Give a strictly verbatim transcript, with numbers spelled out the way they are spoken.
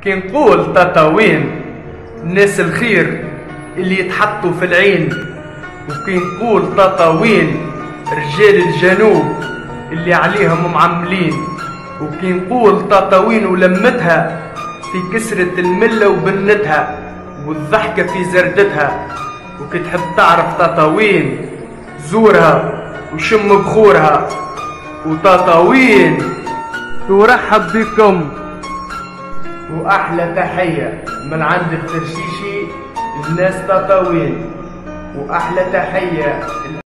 كي نقول تطاوين الناس الخير اللي يتحطوا في العين، وكي نقول تطاوين رجال الجنوب اللي عليهم معملين، وكي نقول تطاوين ولمتها في كسرة الملة وبنتها والضحكة في زردتها. وكي تحب تعرف تطاوين زورها وشم بخورها، وتطاوين ترحب بكم. واحلى تحية من عند الترشيشي للناس تطاوين، واحلى تحية